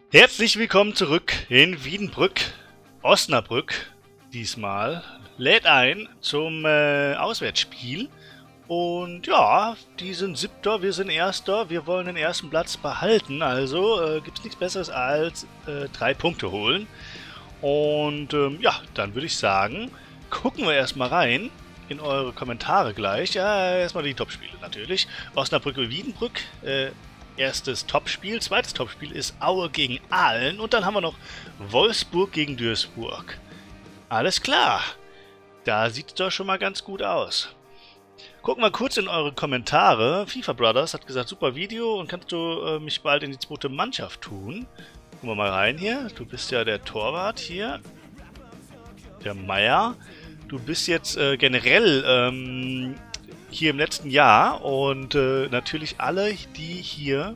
Herzlich willkommen zurück in Wiedenbrück. Osnabrück diesmal lädt ein zum Auswärtsspiel. Und ja, die sind Siebter, wir sind Erster. Wir wollen den ersten Platz behalten. Also gibt es nichts Besseres als 3 Punkte holen. Und ja, dann würde ich sagen, gucken wir erstmal rein in eure Kommentare gleich. Ja, erstmal die Topspiele natürlich. Osnabrück und Wiedenbrück. Erstes Topspiel. Zweites Topspiel ist Aue gegen Aalen. Und dann haben wir noch Wolfsburg gegen Duisburg. Alles klar. Da sieht es doch schon mal ganz gut aus. Gucken wir kurz in eure Kommentare. FIFA Brothers hat gesagt, super Video und kannst du mich bald in die zweite Mannschaft tun. Gucken wir mal rein hier. Du bist ja der Torwart hier. Der Meier. Du bist jetzt generell hier im letzten Jahr und natürlich alle, die hier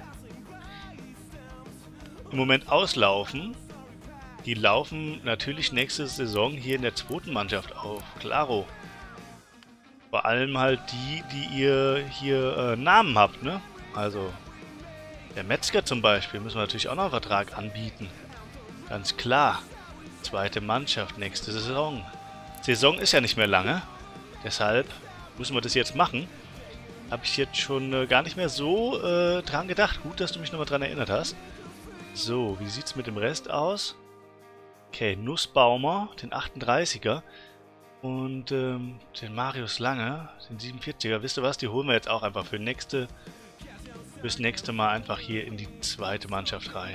im Moment auslaufen, die laufen natürlich nächste Saison hier in der zweiten Mannschaft auf. Klaro. Vor allem halt die ihr hier Namen habt, ne? Also der Metzger zum Beispiel müssen wir natürlich auch noch einen Vertrag anbieten. Ganz klar. Zweite Mannschaft nächste Saison. Saison ist ja nicht mehr lange. Deshalb müssen wir das jetzt machen. Habe ich jetzt schon gar nicht mehr so dran gedacht. Gut, dass du mich nochmal dran erinnert hast. So, wie sieht es mit dem Rest aus? Okay, Nussbaumer, den 38er. Und den Marius Lange, den 47er. Wisst ihr was? Die holen wir jetzt auch einfach fürs nächste Mal einfach hier in die zweite Mannschaft rein.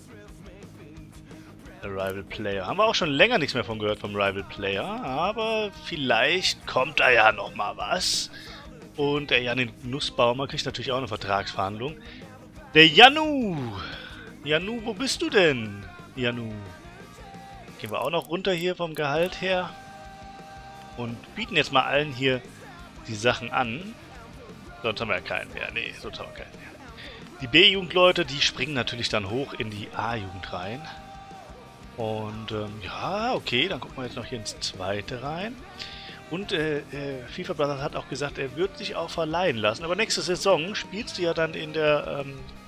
Der Rival Player. Haben wir auch schon länger nichts mehr von gehört vom Rival Player. Aber vielleicht kommt da ja nochmal was. Und der Janin Nussbaumer kriegt natürlich auch eine Vertragsverhandlung. Der Janu! Janu, wo bist du denn? Janu. Gehen wir auch noch runter hier vom Gehalt her. Und bieten jetzt mal allen hier die Sachen an. Sonst haben wir ja keinen mehr. Nee, sonst haben wir keinen mehr. Die B-Jugendleute, die springen natürlich dann hoch in die A-Jugend rein. Und ja, okay, dann gucken wir jetzt noch hier ins zweite rein. Und FIFA Brothers hat auch gesagt, er wird sich auch verleihen lassen. Aber nächste Saison spielst du ja dann in der,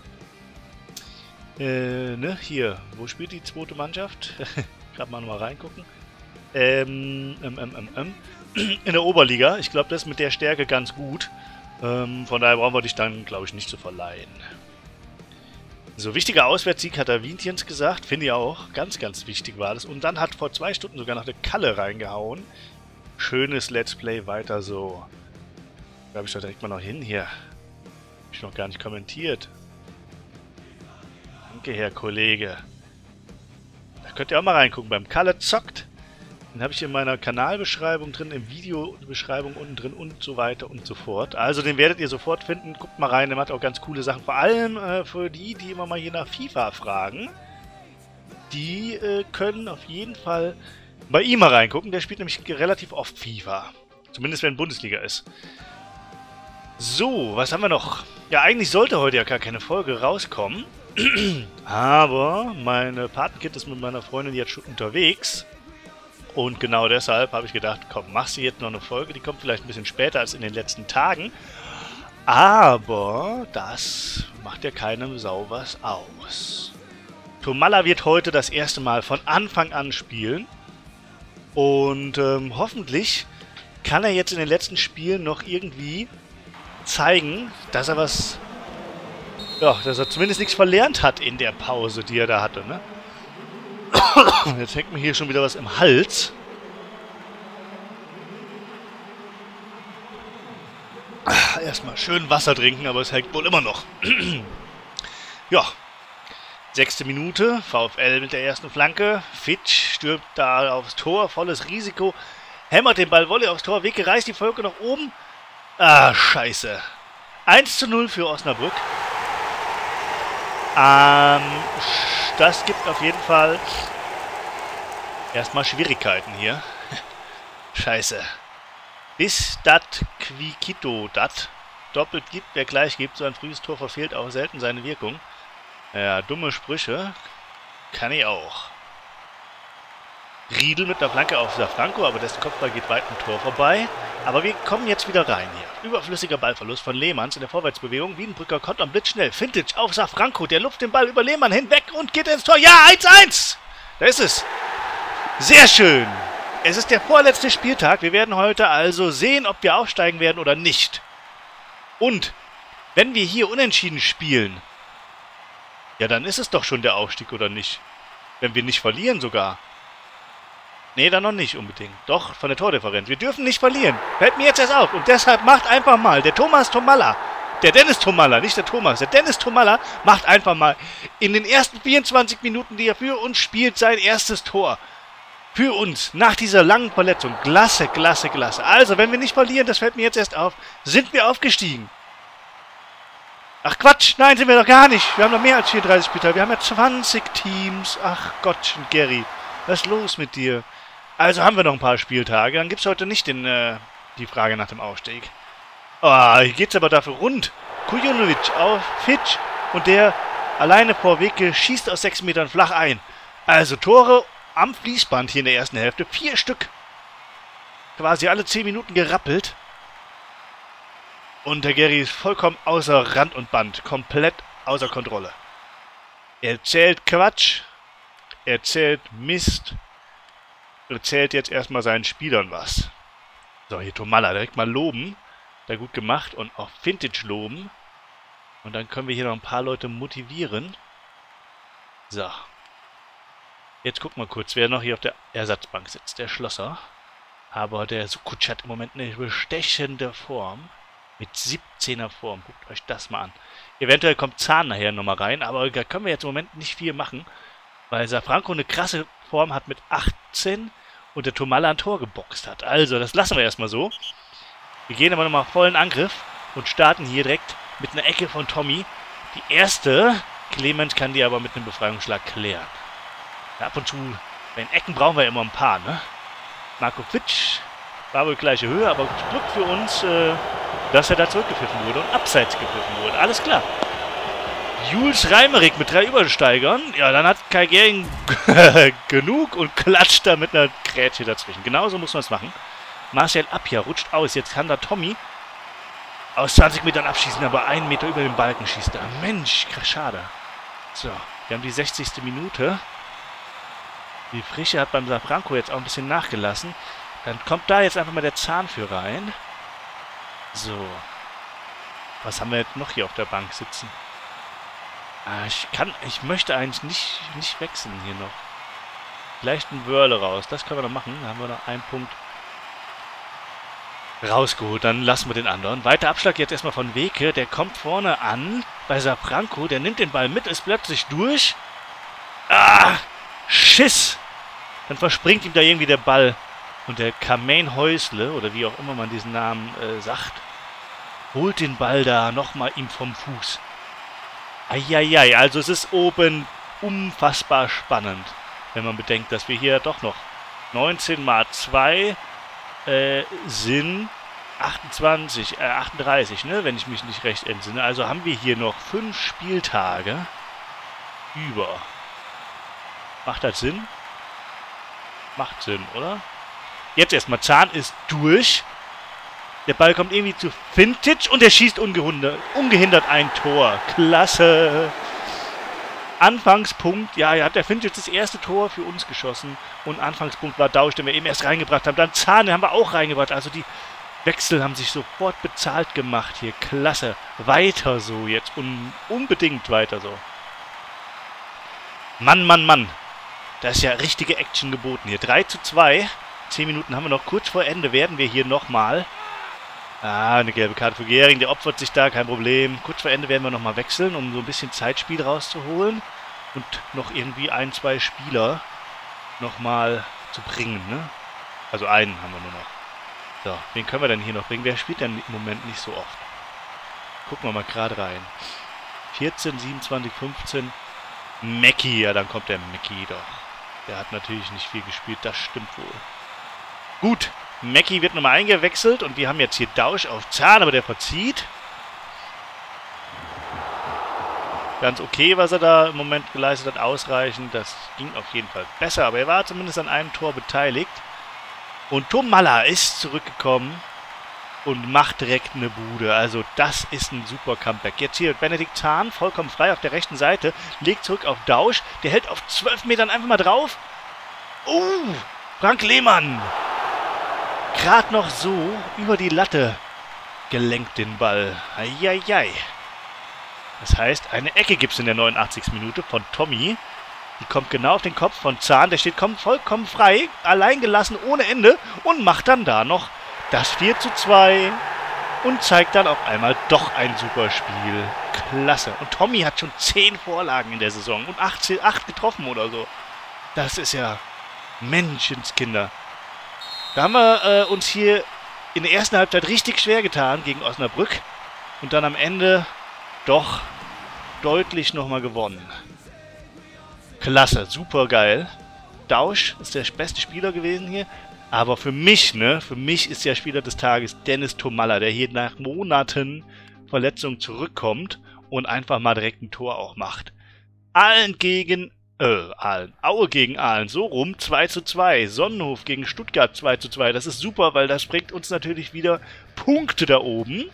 ne, hier, wo spielt die zweite Mannschaft? Gerade mal nochmal reingucken. In der Oberliga. Ich glaube, das ist mit der Stärke ganz gut. Von daher brauchen wir dich dann, glaube ich, nicht zu verleihen. So, wichtiger Auswärtssieg hat der Wientjens gesagt. Finde ich auch. Ganz, ganz wichtig war das. Und dann hat vor 2 Stunden sogar noch eine Kalle reingehauen. Schönes Let's Play, weiter so. Da habe ich doch direkt mal noch hin hier. Habe ich noch gar nicht kommentiert. Danke, Herr Kollege. Da könnt ihr auch mal reingucken. Beim Kalle zockt. Den habe ich in meiner Kanalbeschreibung drin, im Videobeschreibung unten drin und so weiter und so fort. Also den werdet ihr sofort finden. Guckt mal rein, der macht auch ganz coole Sachen. Vor allem für die immer mal hier nach FIFA fragen. Die können auf jeden Fall bei ihm mal reingucken. Der spielt nämlich relativ oft FIFA. Zumindest wenn Bundesliga ist. So, was haben wir noch? Ja, eigentlich sollte heute ja gar keine Folge rauskommen. Aber meine Patenkind ist mit meiner Freundin jetzt schon unterwegs. Und genau deshalb habe ich gedacht, komm, machst du jetzt noch eine Folge, die kommt vielleicht ein bisschen später als in den letzten Tagen. Aber das macht ja keinem Sau was aus. Tomalla wird heute das erste Mal von Anfang an spielen. Und hoffentlich kann er jetzt in den letzten Spielen noch irgendwie zeigen, dass er was... Ja, dass er zumindest nichts verlernt hat in der Pause, die er da hatte, ne? Jetzt hängt mir hier schon wieder was im Hals. Erstmal schön Wasser trinken, aber es hängt wohl immer noch. Ja. 6. Minute. VfL mit der ersten Flanke. Fitsch stürmt da aufs Tor. Volles Risiko. Hämmert den Ball Volley aufs Tor. Wege reißt die Völker nach oben. Ah, scheiße. 1:0 für Osnabrück. Das gibt auf jeden Fall erstmal Schwierigkeiten hier. Scheiße. Bis dat Quiquito dat doppelt gibt, wer gleich gibt, so ein frühes Tor verfehlt auch selten seine Wirkung. Ja, dumme Sprüche kann ich auch. Riedel mit der Flanke auf Safranco, aber dessen Kopfball geht weit am Tor vorbei. Aber wir kommen jetzt wieder rein hier. Überflüssiger Ballverlust von Lehmanns in der Vorwärtsbewegung. Wiedenbrücker kontert blitzschnell. Vintage auf Safranco. Der lupft den Ball über Lehmann hinweg und geht ins Tor. Ja, 1-1! Da ist es. Sehr schön. Es ist der vorletzte Spieltag. Wir werden heute also sehen, ob wir aufsteigen werden oder nicht. Und wenn wir hier unentschieden spielen, ja, dann ist es doch schon der Aufstieg, oder nicht? Wenn wir nicht verlieren sogar. Nee, dann noch nicht unbedingt. Doch, von der Tordifferenz. Wir dürfen nicht verlieren. Fällt mir jetzt erst auf. Und deshalb macht einfach mal der Thomas Tomalla, der Dennis Tomalla, nicht der Thomas, der Dennis Tomalla macht einfach mal in den ersten 24 Minuten, die er für uns spielt, sein erstes Tor. Für uns, nach dieser langen Verletzung. Klasse, klasse, klasse. Also, wenn wir nicht verlieren, das fällt mir jetzt erst auf, sind wir aufgestiegen. Ach Quatsch, nein, sind wir doch gar nicht. Wir haben noch mehr als 34 Spieltage. Wir haben ja 20 Teams. Ach Gottchen, Gary, was ist los mit dir? Also haben wir noch ein paar Spieltage. Dann gibt es heute nicht die Frage nach dem Aufstieg. Oh, hier geht es aber dafür rund. Kujunovic auf Fitch und der alleine vor Weke schießt aus 6 Metern flach ein. Also Tore am Fließband hier in der ersten Hälfte. 4 Stück. Quasi alle 10 Minuten gerappelt. Und der Gary ist vollkommen außer Rand und Band. Komplett außer Kontrolle. Er erzählt Quatsch. Er erzählt Mist. Er erzählt jetzt erstmal seinen Spielern was. So, hier Tomalla direkt mal loben. Da gut gemacht. Und auch Vintage loben. Und dann können wir hier noch ein paar Leute motivieren. So. Jetzt gucken wir kurz, wer noch hier auf der Ersatzbank sitzt. Der Schlosser. Aber der Sukuc hat im Moment eine bestechende Form. Mit 17er Form. Guckt euch das mal an. Eventuell kommt Zahn nachher nochmal rein. Aber da können wir jetzt im Moment nicht viel machen. Weil Safranco eine krasse Form hat mit 18 und der Tomalla ein Tor geboxt hat. Also, das lassen wir erstmal so. Wir gehen aber nochmal vollen Angriff und starten hier direkt mit einer Ecke von Tommy. Die erste, Clemens kann die aber mit einem Befreiungsschlag klären. Ja, ab und zu, bei den Ecken brauchen wir immer ein paar, ne? Marco Fitsch war wohl gleiche Höhe, aber Glück für uns, dass er da zurückgepfiffen wurde und abseits gepfiffen wurde. Alles klar. Jules Reimerich mit 3 Übersteigern. Ja, dann hat Kai Gering genug und klatscht da mit einer Grätsche dazwischen. Genauso muss man es machen. Marcel Appia rutscht aus. Jetzt kann da Tommy aus 20 Metern abschießen, aber 1 Meter über den Balken schießt er. Mensch, schade. So, wir haben die 60. Minute. Die Frische hat beim Safranco jetzt auch ein bisschen nachgelassen. Dann kommt da jetzt einfach mal der Zahn für rein. So. Was haben wir jetzt noch hier auf der Bank sitzen? Ich möchte eigentlich nicht wechseln hier noch. Vielleicht ein Wörle raus. Das können wir noch machen. Da haben wir noch einen Punkt rausgeholt. Dann lassen wir den anderen. Weiter Abschlag jetzt erstmal von Weke. Der kommt vorne an bei Safranco. Der nimmt den Ball mit, ist plötzlich durch. Ah! Schiss! Dann verspringt ihm da irgendwie der Ball. Und der Carmaine Häusle, oder wie auch immer man diesen Namen sagt, holt den Ball da nochmal ihm vom Fuß. Eieiei, also es ist oben unfassbar spannend, wenn man bedenkt, dass wir hier doch noch 19 mal 2 sind 38, ne, wenn ich mich nicht recht entsinne. Also haben wir hier noch 5 Spieltage über. Macht das Sinn? Macht Sinn, oder? Jetzt erstmal, Zahn ist durch. Der Ball kommt irgendwie zu Vintage und er schießt ungehindert ein Tor. Klasse. Anfangspunkt, ja, hat der Vintage das erste Tor für uns geschossen. Und Anfangspunkt war Dausch, den wir eben erst reingebracht haben. Dann Zahn, den haben wir auch reingebracht. Also die Wechsel haben sich sofort bezahlt gemacht hier. Klasse. Weiter so jetzt. Unbedingt weiter so. Mann, Mann, Mann. Da ist ja richtige Action geboten hier. 3:2. 10 Minuten haben wir noch. Kurz vor Ende werden wir hier nochmal... eine gelbe Karte für Gering, der opfert sich da, kein Problem. Kurz vor Ende werden wir nochmal wechseln, um so ein bisschen Zeitspiel rauszuholen. Und noch irgendwie 1, 2 Spieler nochmal zu bringen, ne? Also einen haben wir nur noch. So, wen können wir denn hier noch bringen? Wer spielt denn im Moment nicht so oft? Gucken wir mal gerade rein. 14, 27, 15. Mackie, ja, dann kommt der Mackie doch. Der hat natürlich nicht viel gespielt, das stimmt wohl. Gut. Mackie wird nochmal eingewechselt und wir haben jetzt hier Dausch auf Zahn, aber der verzieht. ganz okay, was er da im Moment geleistet hat, ausreichend. Das ging auf jeden Fall besser, aber er war zumindest an einem Tor beteiligt. Und Tomalla ist zurückgekommen und macht direkt eine Bude. Also das ist ein super Comeback. Jetzt hier Benedikt Zahn, vollkommen frei auf der rechten Seite, legt zurück auf Dausch. Der hält auf 12 Metern einfach mal drauf. Frank Lehmann. Gerade noch so über die Latte gelenkt den Ball. Eieiei. Das heißt, eine Ecke gibt es in der 89. Minute von Tommy. Die kommt genau auf den Kopf von Zahn. Der steht vollkommen frei, allein gelassen, ohne Ende und macht dann da noch das 4:2 und zeigt dann auf einmal doch ein super Spiel. Klasse. Und Tommy hat schon 10 Vorlagen in der Saison und 8 getroffen oder so. Das ist ja Menschenskinder. Da haben wir uns hier in der ersten Halbzeit richtig schwer getan gegen Osnabrück und dann am Ende doch deutlich nochmal gewonnen. Klasse, super geil. Dausch ist der beste Spieler gewesen hier. Aber für mich ist der Spieler des Tages Dennis Tomalla, der hier nach Monaten Verletzung zurückkommt und einfach mal direkt ein Tor auch macht. Aue gegen Aalen, so rum, 2:2. Sonnenhof gegen Stuttgart 2:2. Das ist super, weil das bringt uns natürlich wieder Punkte da oben.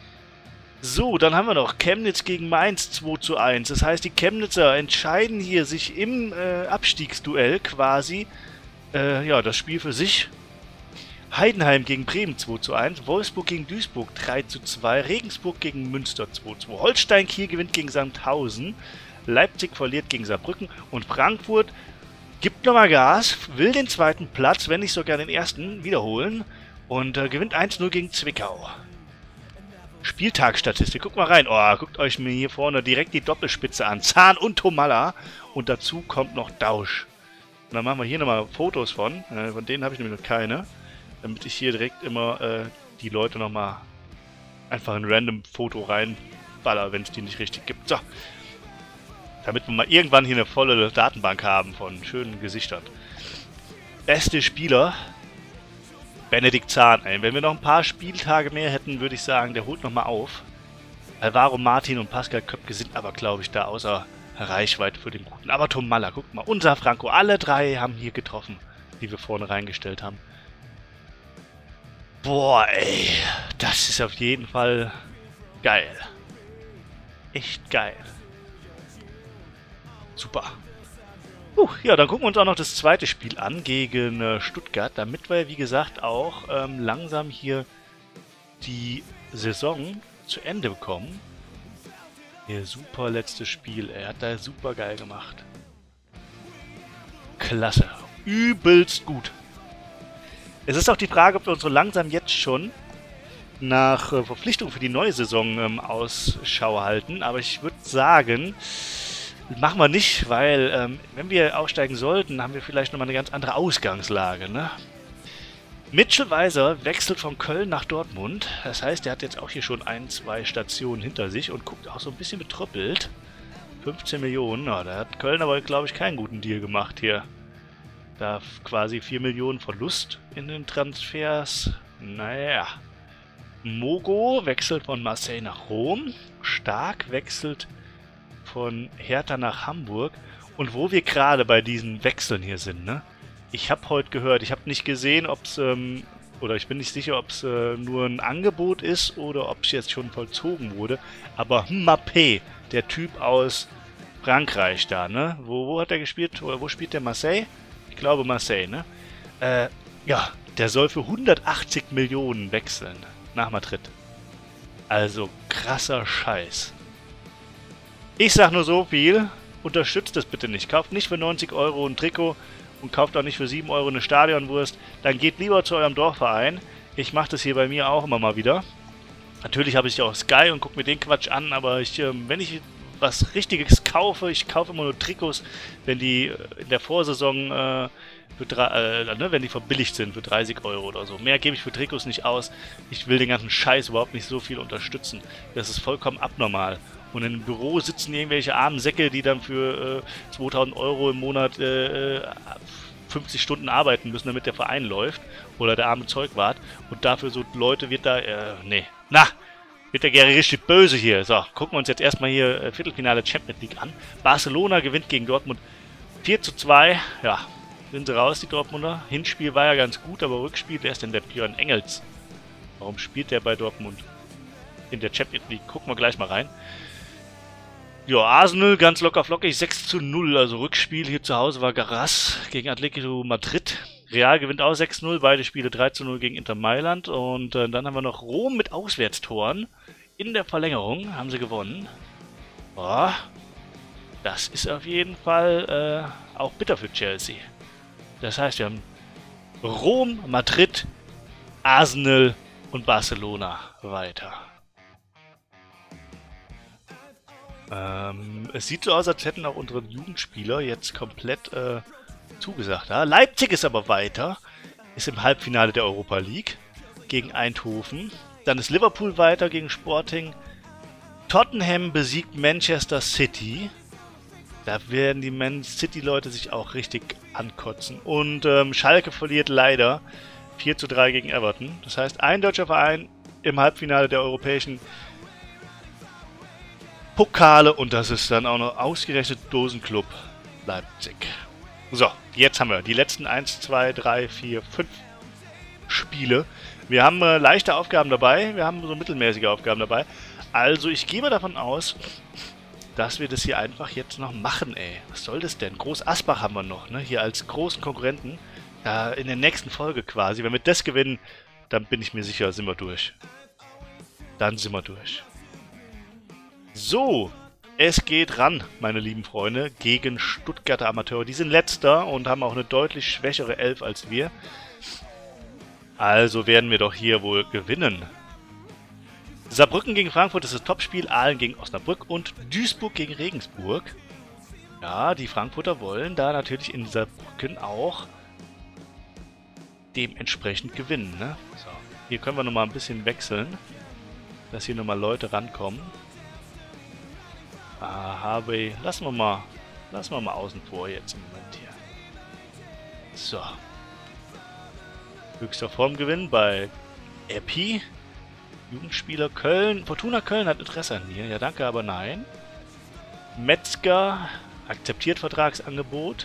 So, dann haben wir noch Chemnitz gegen Mainz 2:1. Das heißt, die Chemnitzer entscheiden hier sich im Abstiegsduell quasi das Spiel für sich. Heidenheim gegen Bremen 2:1. Wolfsburg gegen Duisburg 3:2. Regensburg gegen Münster 2:2. Holstein Kiel gewinnt gegen Sandhausen. Leipzig verliert gegen Saarbrücken. Und Frankfurt gibt nochmal Gas, will den zweiten Platz, wenn nicht sogar den ersten, wiederholen. Und gewinnt 1:0 gegen Zwickau. Spieltagsstatistik, guckt mal rein. Oh, guckt euch mir hier vorne direkt die Doppelspitze an. Zahn und Tomalla. Und dazu kommt noch Dausch. Und dann machen wir hier nochmal Fotos von. Von denen habe ich nämlich noch keine. Damit ich hier direkt immer die Leute nochmal einfach ein random Foto reinballer, wenn es die nicht richtig gibt. So. Damit wir mal irgendwann hier eine volle Datenbank haben von schönen Gesichtern. Beste Spieler. Benedikt Zahn. Wenn wir noch ein paar Spieltage mehr hätten, würde ich sagen, der holt nochmal auf. Alvaro Martin und Pascal Köpke sind aber, glaube ich, da außer Reichweite für den Guten. Aber Tomalla, guckt mal, unser Franco, alle 3 haben hier getroffen, die wir vorne reingestellt haben. Boah, ey, das ist auf jeden Fall geil. Echt geil. Super. Ja, dann gucken wir uns auch noch das zweite Spiel an gegen Stuttgart, damit wir, wie gesagt, auch langsam hier die Saison zu Ende bekommen. Hier, super letztes Spiel. Er hat da super geil gemacht. Klasse. Übelst gut. Es ist auch die Frage, ob wir uns so langsam jetzt schon nach Verpflichtung für die neue Saison Ausschau halten. Aber ich würde sagen, machen wir nicht, weil wenn wir aussteigen sollten, haben wir vielleicht nochmal eine ganz andere Ausgangslage, ne? Mitchell Weiser wechselt von Köln nach Dortmund. Das heißt, er hat jetzt auch hier schon 1-2 Stationen hinter sich und guckt auch so ein bisschen betröppelt. 15 Millionen, da hat Köln aber, glaube ich, keinen guten Deal gemacht hier. Da quasi 4 Millionen Verlust in den Transfers. Naja. Mogo wechselt von Marseille nach Rom. Stark wechselt von Hertha nach Hamburg. Und wo wir gerade bei diesen Wechseln hier sind, ne? Ich habe heute gehört, ich habe nicht gesehen, ob es, oder ich bin nicht sicher, ob es nur ein Angebot ist oder ob es jetzt schon vollzogen wurde. Aber Mbappé, der Typ aus Frankreich da, ne? Wo hat er gespielt? Oder wo spielt der? Marseille? Ich glaube Marseille, ne? Ja, der soll für 180 Millionen wechseln nach Madrid. Also krasser Scheiß. Ich sag nur so viel, unterstützt das bitte nicht. Kauft nicht für 90 Euro ein Trikot und kauft auch nicht für 7 Euro eine Stadionwurst. Dann geht lieber zu eurem Dorfverein. Ich mache das hier bei mir auch immer mal wieder. Natürlich habe ich auch Sky und gucke mir den Quatsch an, aber wenn ich was Richtiges kaufe, ich kaufe immer nur Trikots, wenn die in der Vorsaison, wenn die verbilligt sind für 30 Euro oder so. Mehr gebe ich für Trikots nicht aus. Ich will den ganzen Scheiß überhaupt nicht so viel unterstützen. Das ist vollkommen abnormal. Und im Büro sitzen irgendwelche armen Säcke, die dann für 2000 Euro im Monat 50 Stunden arbeiten müssen, damit der Verein läuft. Oder der arme Zeugwart. Und dafür so Leute wird da, nee. Na, Wird der Gary richtig böse hier. So, gucken wir uns jetzt erstmal hier Viertelfinale Champions League an. Barcelona gewinnt gegen Dortmund 4:2. Ja, sind sie raus, die Dortmunder. Hinspiel war ja ganz gut, aber Rückspiel, wer ist denn der Björn Engels? Warum spielt der bei Dortmund in der Champions League? Gucken wir gleich mal rein. Ja, Arsenal ganz locker flockig, 6:0. Also Rückspiel hier zu Hause war Garras gegen Atletico Madrid. Real gewinnt auch 6:0, beide Spiele 3:0 gegen Inter Mailand. Und dann haben wir noch Rom mit Auswärtstoren. In der Verlängerung haben sie gewonnen. Boah, das ist auf jeden Fall auch bitter für Chelsea. Das heißt, wir haben Rom, Madrid, Arsenal und Barcelona weiter. Es sieht so aus, als hätten auch unsere Jugendspieler jetzt komplett zugesagt. Ja? Leipzig ist aber weiter, ist im Halbfinale der Europa League gegen Eindhoven. Dann ist Liverpool weiter gegen Sporting. Tottenham besiegt Manchester City. Da werden die Man City-Leute sich auch richtig ankotzen. Und Schalke verliert leider 4:3 gegen Everton. Das heißt, ein deutscher Verein im Halbfinale der europäischen Pokale und das ist dann auch noch ausgerechnet Dosenclub Leipzig. So, jetzt haben wir die letzten 1, 2, 3, 4, 5 Spiele. Wir haben leichte Aufgaben dabei, wir haben so mittelmäßige Aufgaben dabei. Also ich gehe mal davon aus, dass wir das hier einfach jetzt noch machen, ey. Was soll das denn? Groß Asbach haben wir noch, ne? Hier als großen Konkurrenten. In der nächsten Folge quasi. Wenn wir das gewinnen, dann bin ich mir sicher, sind wir durch. Dann sind wir durch. So, es geht ran, meine lieben Freunde, gegen Stuttgarter Amateure. Die sind letzter und haben auch eine deutlich schwächere Elf als wir. Also werden wir doch hier wohl gewinnen. Saarbrücken gegen Frankfurt ist das Topspiel, Aalen gegen Osnabrück und Duisburg gegen Regensburg. Ja, die Frankfurter wollen da natürlich in Saarbrücken auch dementsprechend gewinnen, ne? So, hier können wir nochmal ein bisschen wechseln, dass hier nochmal Leute rankommen. Harvey, lassen wir mal außen vor jetzt im Moment hier. So. Höchster Formgewinn bei Epi. Jugendspieler Köln. Fortuna Köln hat Interesse an mir. Ja, danke, aber nein. Metzger akzeptiert Vertragsangebot.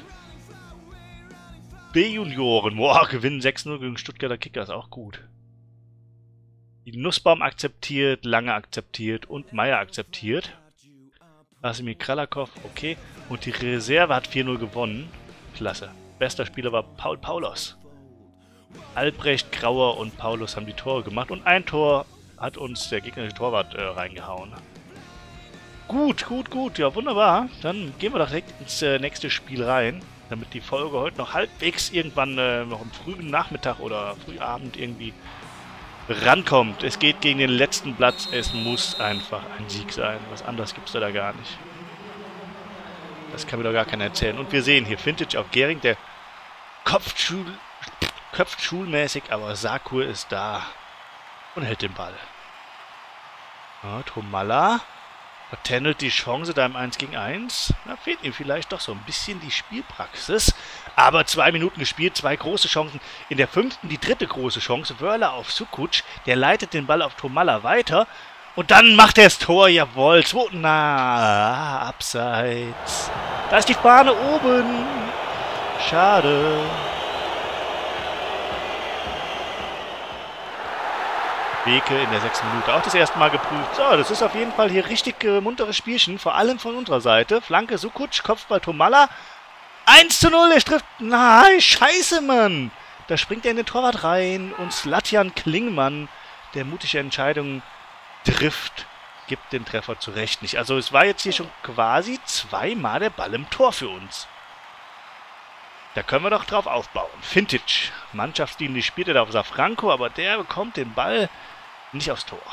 B-Junioren. Boah, gewinnen 6:0 gegen Stuttgarter Kickers. Auch gut. Die Nussbaum akzeptiert, Lange akzeptiert und Meier akzeptiert. Asimir Kralakov, okay. Und die Reserve hat 4:0 gewonnen. Klasse. Bester Spieler war Paul Paulos. Albrecht, Grauer und Paulus haben die Tore gemacht. Und ein Tor hat uns der gegnerische Torwart reingehauen. Gut, gut, gut. Ja, wunderbar. Dann gehen wir doch direkt ins nächste Spiel rein. Damit die Folge heute noch halbwegs irgendwann noch am frühen Nachmittag oder Frühabend irgendwie rankommt. Es geht gegen den letzten Platz. Es muss einfach ein Sieg sein. Was anderes gibt es da gar nicht. Das kann mir doch gar keiner erzählen. Und wir sehen hier Vintage auf Gehring. Der köpft schulmäßig, aber Sakur ist da und hält den Ball. Ja, Tomalla vertändelt die Chance da im 1 gegen 1. Da fehlt ihm vielleicht doch so ein bisschen die Spielpraxis. Aber 2 Minuten gespielt, 2 große Chancen. In der 5. die 3. große Chance. Wörler auf Sukuc. Der leitet den Ball auf Tomalla weiter. Und dann macht er das Tor. Jawohl. 2. Na, abseits. Da ist die Fahne oben. Schade. Beke in der 6. Minute auch das erste Mal geprüft. So, das ist auf jeden Fall hier richtig munteres Spielchen, vor allem von unserer Seite. Flanke Sukuc, Kopfball Tomalla. 1:0, er trifft. Nein, scheiße, Mann. Da springt er in den Torwart rein und Zlatjan Klingmann, der mutige Entscheidung trifft, gibt den Treffer zurecht nicht. Also es war jetzt hier schon quasi 2-mal der Ball im Tor für uns. Da können wir doch drauf aufbauen. Vintage, mannschaftsdienlich spielt er da auf Safranco, aber der bekommt den Ball nicht aufs Tor.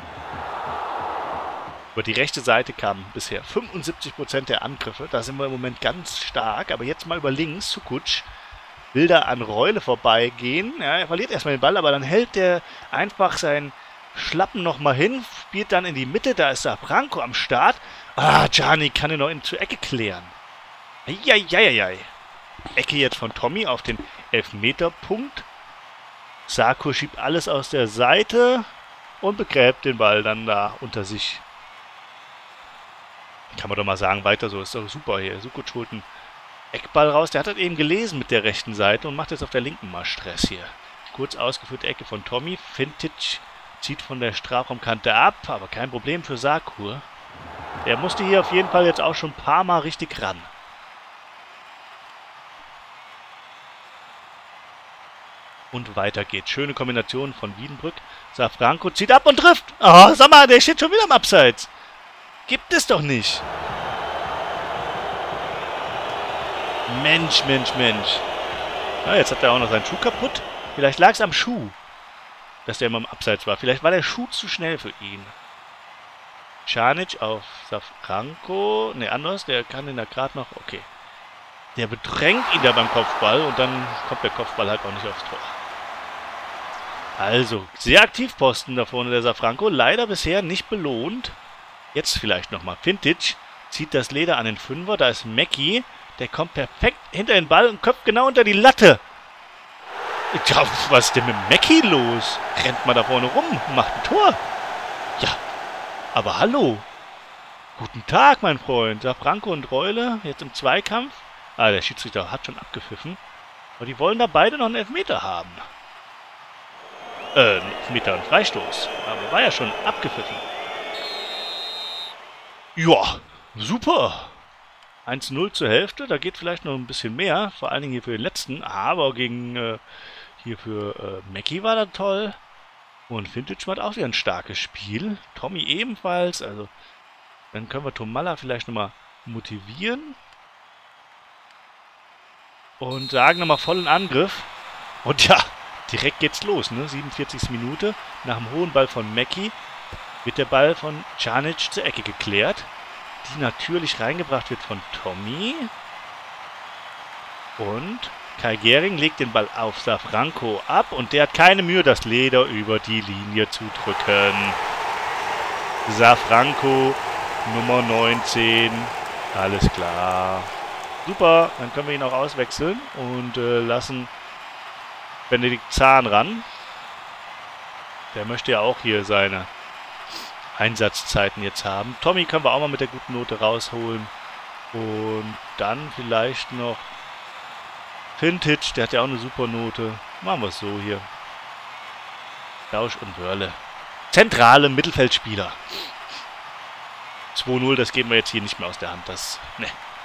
Über die rechte Seite kamen bisher 75% der Angriffe. Da sind wir im Moment ganz stark. Aber jetzt mal über links. Sukuc will da an Reule vorbeigehen. Ja, er verliert erstmal den Ball, aber dann hält der einfach seinen Schlappen nochmal hin. Spielt dann in die Mitte. Da ist Safranco am Start. Gianni kann ihn noch zur Ecke klären. Eieieiei. Ecke jetzt von Tommy auf den Elfmeterpunkt. Sakur schiebt alles aus der Seite. und begräbt den Ball dann da unter sich. Kann man doch mal sagen, weiter so. Ist doch super hier. Sukuc holt einen Eckball raus. Der hat das eben gelesen mit der rechten Seite und macht jetzt auf der linken mal Stress hier. Kurz ausgeführte Ecke von Tommy. Fintic zieht von der Strafraumkante ab, aber kein Problem für Sakur. Der musste hier auf jeden Fall jetzt auch schon ein paar Mal richtig ran. Und weiter geht's. Schöne Kombination von Wiedenbrück. Safranko zieht ab und trifft. Oh, sag mal, der steht schon wieder am Abseits. Gibt es doch nicht. Mensch, Mensch, Mensch. Ja, jetzt hat er auch noch seinen Schuh kaputt. Vielleicht lag es am Schuh, dass der immer am Abseits war. Vielleicht war der Schuh zu schnell für ihn. Čanić auf Safranko. Ne, anders. Der kann ihn da gerade noch... Okay. Der bedrängt ihn da beim Kopfball und dann kommt der Kopfball halt auch nicht aufs Tor. Also, sehr aktiv Posten da vorne der Safranko. Leider bisher nicht belohnt. Jetzt vielleicht nochmal. Fintic zieht das Leder an den Fünfer. Da ist Mackie. Der kommt perfekt hinter den Ball und köpft genau unter die Latte. Ja, was ist denn mit Mackie los? Rennt mal da vorne rum und macht ein Tor. Ja, aber hallo. Guten Tag, mein Freund. Safranko und Reule jetzt im Zweikampf. Ah, der Schiedsrichter hat schon abgepfiffen. Aber die wollen da beide noch einen Elfmeter haben. Einen Elfmeter und Freistoß. Aber war ja schon abgepfiffen. Ja, super. 1-0 zur Hälfte. Da geht vielleicht noch ein bisschen mehr. Vor allen Dingen hier für den letzten. Aber gegen hier für Mackie war das toll. Und Fintic macht auch wieder ein starkes Spiel. Tommy ebenfalls. Also dann können wir Tomalla vielleicht nochmal motivieren. Und sagen nochmal vollen Angriff. Und ja, direkt geht's los, ne? 47. Minute. Nach dem hohen Ball von Mackie wird der Ball von Čanić zur Ecke geklärt. Die natürlich reingebracht wird von Tommy. Und Kai Gering legt den Ball auf Safranko ab. Und der hat keine Mühe, das Leder über die Linie zu drücken. Safranko, Nummer 19. Alles klar. Super, dann können wir ihn auch auswechseln und lassen Benedikt Zahn ran. Der möchte ja auch hier seine Einsatzzeiten jetzt haben. Tommy können wir auch mal mit der guten Note rausholen. Und dann vielleicht noch Fintic, der hat ja auch eine super Note. Machen wir es so hier. Tausch und Wörle. Zentrale Mittelfeldspieler. 2-0, das geben wir jetzt hier nicht mehr aus der Hand. Das, ne.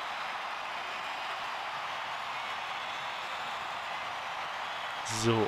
So.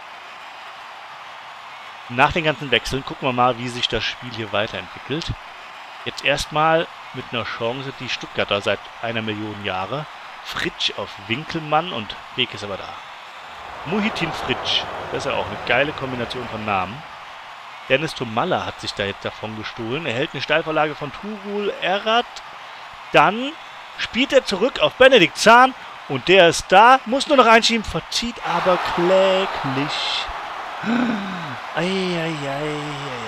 Nach den ganzen Wechseln gucken wir mal, wie sich das Spiel hier weiterentwickelt. Jetzt erstmal mit einer Chance, die Stuttgarter seit 1 Million Jahre. Fritsch auf Winkelmann und Beek ist aber da. Muhitin Fritsch. Das ist ja auch eine geile Kombination von Namen. Dennis Tomalla hat sich da jetzt davon gestohlen. Er hält eine Steilvorlage von Tuğrul Erat. Dann spielt er zurück auf Benedikt Zahn. Und der ist da. Muss nur noch einschieben. Verzieht aber kläglich. Eieieiei.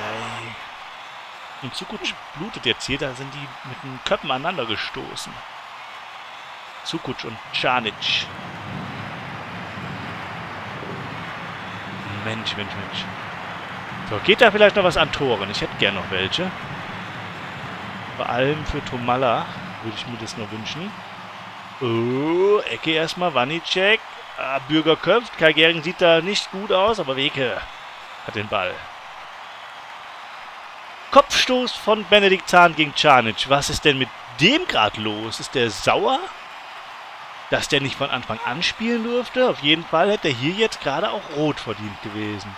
Und Sukuc blutet jetzt hier. Da sind die mit den Köpfen aneinander gestoßen. Sukuc und Čanić. Mensch. So, geht da vielleicht noch was an Toren? Ich hätte gern noch welche. Vor allem für Tomalla würde ich mir das noch wünschen. Oh, Ecke erstmal, Wanicek. Bürger köpft. Kai Gering sieht da nicht gut aus, aber Weke hat den Ball. Kopfstoß von Benedikt Zahn gegen Čanić. Was ist denn mit dem gerade los? Ist der sauer, dass der nicht von Anfang an spielen durfte? Auf jeden Fall hätte er hier jetzt gerade auch rot verdient gewesen.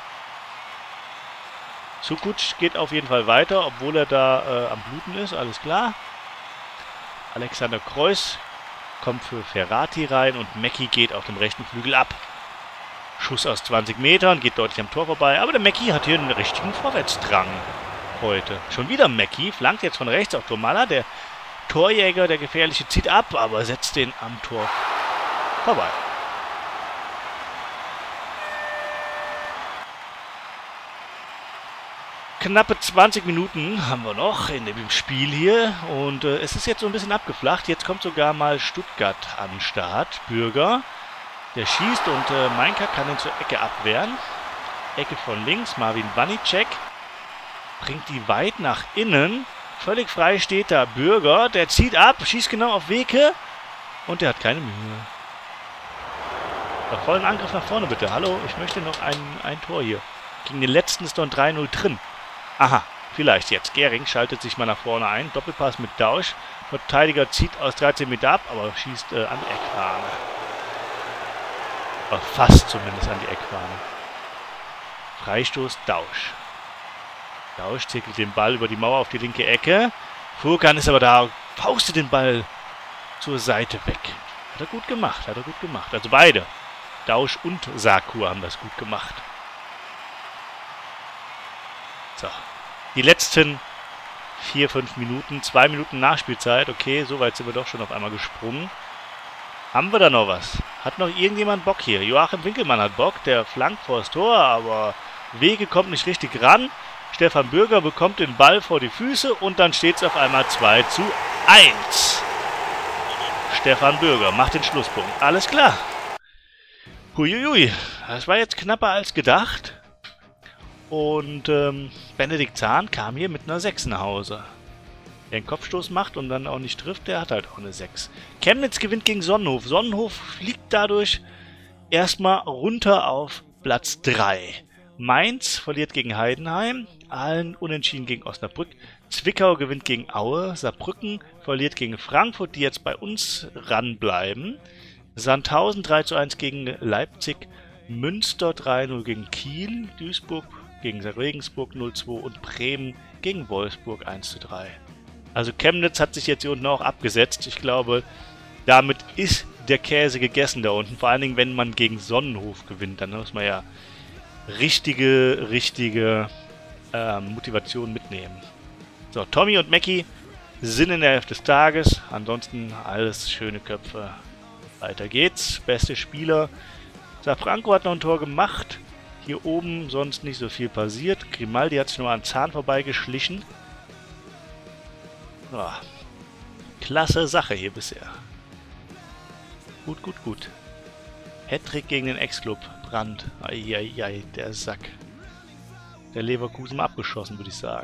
Sukuc geht auf jeden Fall weiter, obwohl er da am Bluten ist, alles klar. Alexander Kreuz kommt für Ferrati rein und Mackie geht auf dem rechten Flügel ab. Schuss aus 20 Metern, geht deutlich am Tor vorbei, aber der Mackie hat hier einen richtigen Vorwärtsdrang heute. Schon wieder Mackie, flankt jetzt von rechts auf Tomalla, der Torjäger, der Gefährliche, zieht ab, aber setzt den am Tor vorbei. Knappe 20 Minuten haben wir noch in dem Spiel hier und es ist jetzt so ein bisschen abgeflacht. Jetzt kommt sogar mal Stuttgart an den Start. Bürger, der schießt und Meinka kann ihn zur Ecke abwehren. Ecke von links, Marvin Wanicek. bringt die weit nach innen. Völlig frei steht da Bürger. Der zieht ab, schießt genau auf Weke. Und der hat keine Mühe. Vollen Angriff nach vorne bitte. Hallo, ich möchte noch ein Tor hier. Gegen den letzten ist doch ein 3-0 drin. Aha, vielleicht jetzt. Gehring schaltet sich mal nach vorne ein. Doppelpass mit Dausch. Verteidiger zieht aus 13 Meter ab, aber schießt an die Eckfahne. Oder fast zumindest an die Eckfahne. Freistoß Dausch. Dausch zirkelt den Ball über die Mauer auf die linke Ecke. Furkan ist aber da, faustet den Ball zur Seite weg. Hat er gut gemacht, hat er gut gemacht. Also beide, Dausch und Sakur, haben das gut gemacht. So, die letzten 4-5 Minuten, 2 Minuten Nachspielzeit. Okay, so weit sind wir doch schon auf einmal gesprungen. Haben wir da noch was? Hat noch irgendjemand Bock hier? Joachim Winkelmann hat Bock, der flankt vor das Tor, aber Wege kommt nicht richtig ran. Stefan Bürger bekommt den Ball vor die Füße und dann steht es auf einmal 2:1. Stefan Bürger macht den Schlusspunkt. Alles klar. Huiuiui, das war jetzt knapper als gedacht. Und Benedikt Zahn kam hier mit einer 6 nach Hause. Wer einen Kopfstoß macht und dann auch nicht trifft, der hat halt auch eine 6. Chemnitz gewinnt gegen Sonnenhof. Sonnenhof fliegt dadurch erstmal runter auf Platz 3. Mainz verliert gegen Heidenheim. Aalen unentschieden gegen Osnabrück. Zwickau gewinnt gegen Aue. Saarbrücken verliert gegen Frankfurt, die jetzt bei uns ranbleiben. Sandhausen 3:1 gegen Leipzig. Münster 3:0 gegen Kiel. Duisburg gegen Regensburg 0:2 und Bremen gegen Wolfsburg 1:3. Also Chemnitz hat sich jetzt hier unten auch abgesetzt. Ich glaube, damit ist der Käse gegessen da unten. Vor allen Dingen, wenn man gegen Sonnenhof gewinnt, dann muss man ja richtige Motivation mitnehmen. So, Tommy und Mackie sind in der Hälfte des Tages. Ansonsten alles schöne Köpfe. Weiter geht's. Beste Spieler. Safranco hat noch ein Tor gemacht. Hier oben sonst nicht so viel passiert. Grimaldi hat sich nur an Zahn vorbeigeschlichen. Oh, klasse Sache hier bisher. Gut. Hattrick gegen den Ex-Club. Brandt. Eieiei, der Sack. Der Leverkusen abgeschossen, würde ich sagen.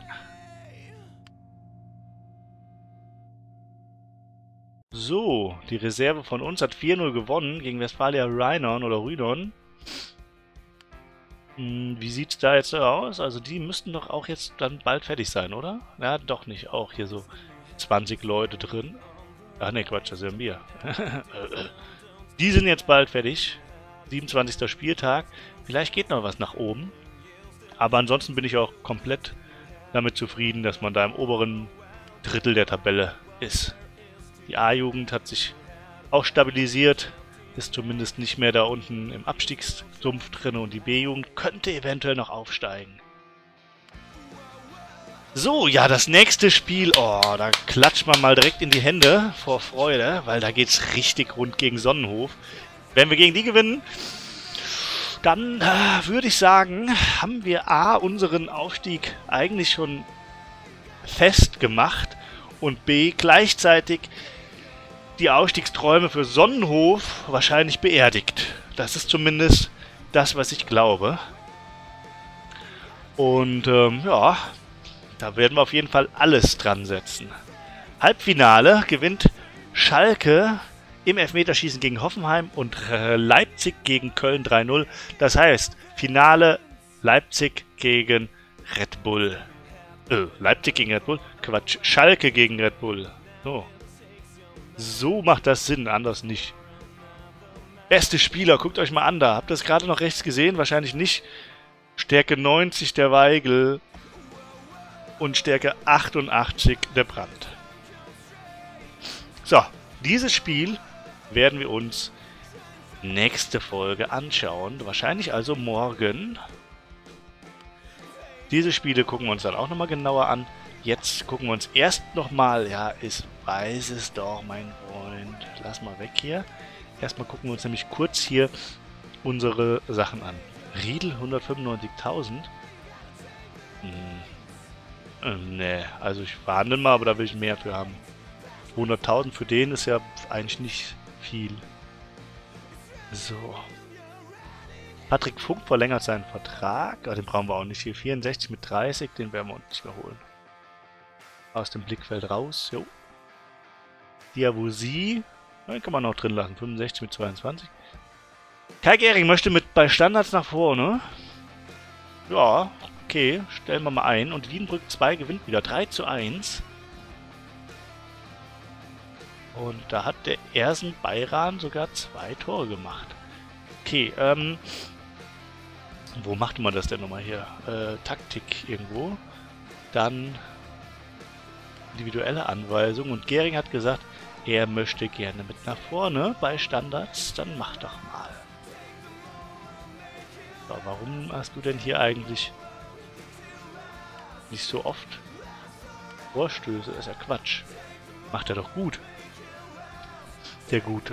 So, die Reserve von uns hat 4:0 gewonnen gegen Westfalia Rhydon. Wie sieht's da jetzt aus? Also die müssten doch auch jetzt dann bald fertig sein, oder? Ja, doch nicht. Auch hier so 20 Leute drin. Ach ne, Quatsch, das sind wir. Die sind jetzt bald fertig. 27. Spieltag. Vielleicht geht noch was nach oben. Aber ansonsten bin ich auch komplett damit zufrieden, dass man da im oberen Drittel der Tabelle ist. Die A-Jugend hat sich auch stabilisiert. Ist zumindest nicht mehr da unten im Abstiegssumpf drin. Und die B-Jugend könnte eventuell noch aufsteigen. So, ja, das nächste Spiel. Oh, da klatscht man mal direkt in die Hände vor Freude, weil da geht's richtig rund gegen Sonnenhof. Wenn wir gegen die gewinnen, dann würde ich sagen, haben wir A, unseren Aufstieg eigentlich schon festgemacht und B, gleichzeitig die Aufstiegsträume für Sonnenhof wahrscheinlich beerdigt. Das ist zumindest das, was ich glaube. Und ja, da werden wir auf jeden Fall alles dran setzen. Halbfinale gewinnt Schalke im Elfmeterschießen gegen Hoffenheim und Leipzig gegen Köln 3:0. Das heißt, Finale Leipzig gegen Red Bull. Leipzig gegen Red Bull? Quatsch, Schalke gegen Red Bull. So macht das Sinn, anders nicht. Beste Spieler, guckt euch mal an da. Habt ihr das gerade noch rechts gesehen? Wahrscheinlich nicht. Stärke 90 der Weigel und Stärke 88 der Brandt. So, dieses Spiel werden wir uns nächste Folge anschauen. Wahrscheinlich also morgen. Diese Spiele gucken wir uns dann auch nochmal genauer an. Jetzt gucken wir uns erst nochmal, ja, ich weiß es doch, mein Freund. Lass mal weg hier. Erstmal gucken wir uns nämlich kurz hier unsere Sachen an. Riedel 195.000. Ne, also ich verhandle mal, aber da will ich mehr für haben. 100.000 für den ist ja eigentlich nicht viel. So. Patrick Funk verlängert seinen Vertrag. Oh, den brauchen wir auch nicht hier. 64 mit 30, den werden wir uns nicht mehr holen. Aus dem Blickfeld raus. Jo. Diabusi. Den kann man noch drin lassen. 65 mit 22. Kai Gehring möchte bei Standards nach vorne. Ja, okay. Stellen wir mal ein. Und Wiedenbrück 2 gewinnt wieder. 3:1. Und da hat der Ersen Bayran sogar 2 Tore gemacht. Okay, wo macht man das denn nochmal hier? Taktik irgendwo. Dann individuelle Anweisung. Und Gehring hat gesagt, er möchte gerne mit nach vorne bei Standards. Dann mach doch mal. So, warum hast du denn hier eigentlich nicht so oft Vorstöße? Das ist ja Quatsch. Macht er doch gut. Der Gute.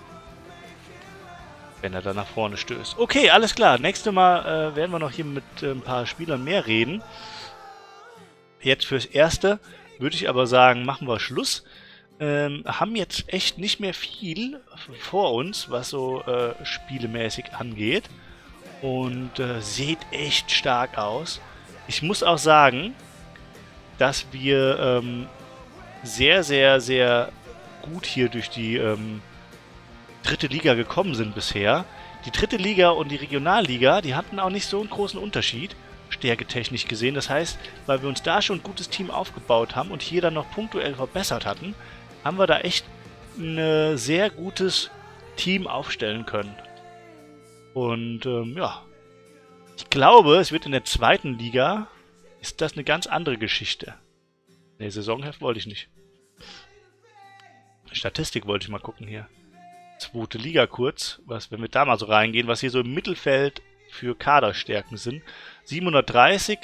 Wenn er dann nach vorne stößt. Okay, alles klar. Nächstes Mal werden wir noch hier mit ein paar Spielern mehr reden. Jetzt fürs Erste würde ich aber sagen, machen wir Schluss. Haben jetzt echt nicht mehr viel vor uns, was so spielemäßig angeht. Und sieht echt stark aus. Ich muss auch sagen, dass wir sehr, sehr, sehr gut hier durch die dritte Liga gekommen sind bisher. Die dritte Liga und die Regionalliga, die hatten auch nicht so einen großen Unterschied, stärketechnisch gesehen. Das heißt, weil wir uns da schon ein gutes Team aufgebaut haben und hier dann noch punktuell verbessert hatten, haben wir da echt ein sehr gutes Team aufstellen können. Und ja, ich glaube, es wird in der zweiten Liga, ist das eine ganz andere Geschichte. Ne, Saisonheft wollte ich nicht. Statistik wollte ich mal gucken hier. Zweite Liga kurz, wenn wir da mal so reingehen, was hier so im Mittelfeld für Kaderstärken sind. 730,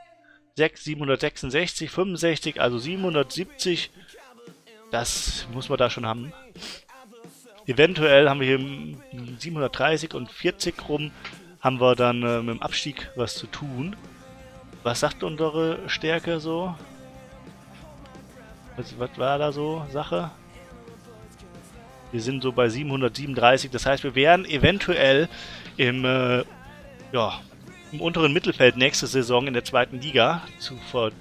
766, 65, also 770. Das muss man da schon haben. Eventuell haben wir hier 730 und 40 rum, haben wir dann mit dem Abstieg was zu tun. Was sagt unsere Stärke so? Was war da so Sache? Wir sind so bei 737, das heißt, wir werden eventuell im unteren Mittelfeld nächste Saison in der zweiten Liga zu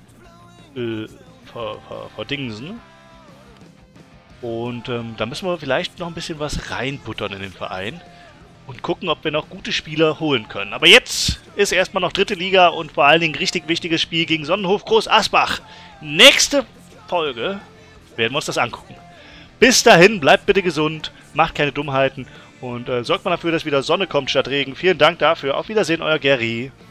verdingsen. Und da müssen wir vielleicht noch ein bisschen was reinbuttern in den Verein und gucken, ob wir noch gute Spieler holen können. Aber jetzt ist erstmal noch dritte Liga und vor allen Dingen ein richtig wichtiges Spiel gegen Sonnenhof Groß Asbach. Nächste Folge werden wir uns das angucken. Bis dahin, bleibt bitte gesund, macht keine Dummheiten und sorgt mal dafür, dass wieder Sonne kommt statt Regen. Vielen Dank dafür. Auf Wiedersehen, euer Gary.